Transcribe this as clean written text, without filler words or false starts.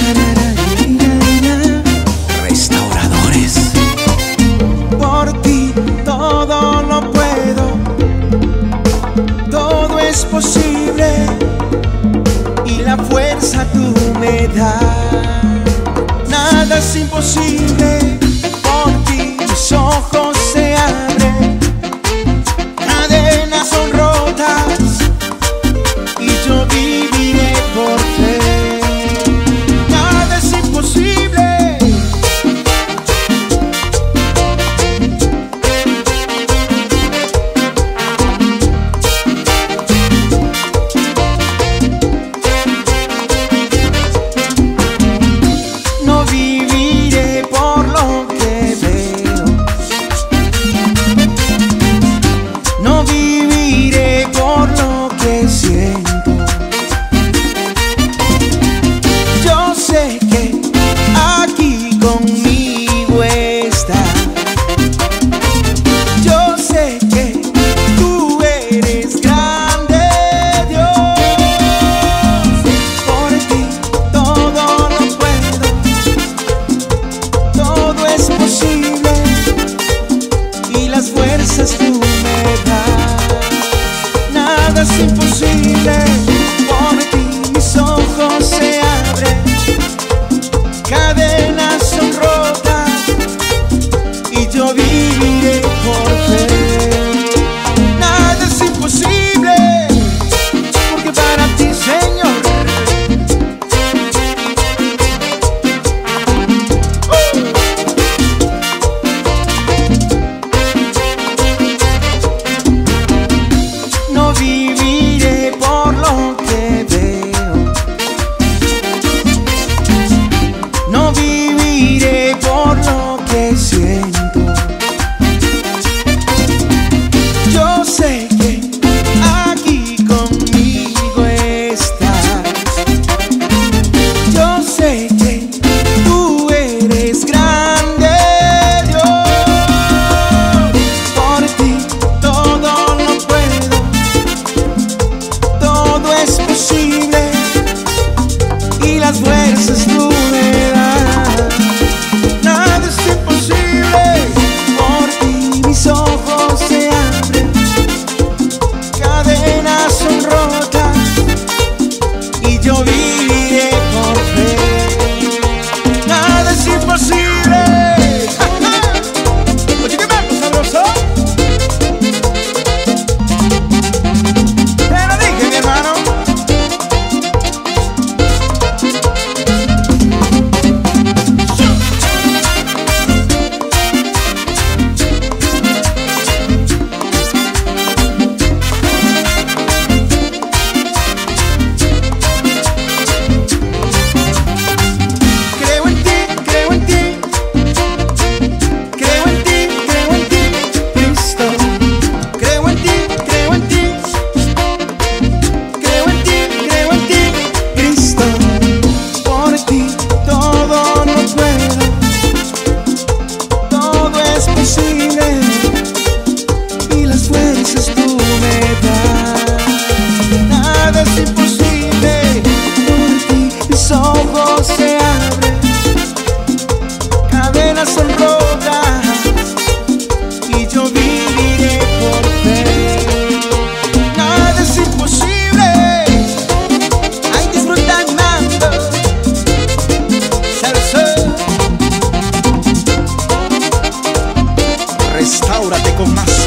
Restauradores. Por ti todo lo puedo, todo es posible y la fuerza tú me das. Nada es imposible, por ti mis ojos se abren, cadenas son rotas y yo viviré por fe. Nada es imposible. No viviré por lo que veo, no viviré por lo que siento. Yo sé que aquí conmigo estás. Yo sé que tú eres grande, Dios. Por ti todo lo puedo, todo es posible y las fuerzas tú me das. Nada es imposible, por ti mis ojos se abren, cadenas son rotas y yo viviré por fe. Nada es imposible, porque para ti, Señor, no viviré por lo que veo, no viviré por lo que siento. Yo sé que aquí conmigo estás. Yo sé que tú eres grande, Dios. Por ti todo lo puedo, todo es posible y las fuerzas tú me das. Nada es imposible, por ti mis ojos se abren, cadenas son rotas y yo viviré por fe. Nada es imposible. Oye, ¿qué me sabroso? Te lo dije, mi hermano. Creo en ti, creo en ti, creo en ti, creo en ti, Cristo. Creo en ti, creo en ti, creo en ti, creo en ti, Cristo. Por ti todo lo puedo, todo es posible y las fuerzas tú me das. Nada es imposible, por ti mis ojos se abren, cadenas son rotas y yo viviré por fe. Nada es imposible. Ay, disfrutando, salsa. Restáurate con más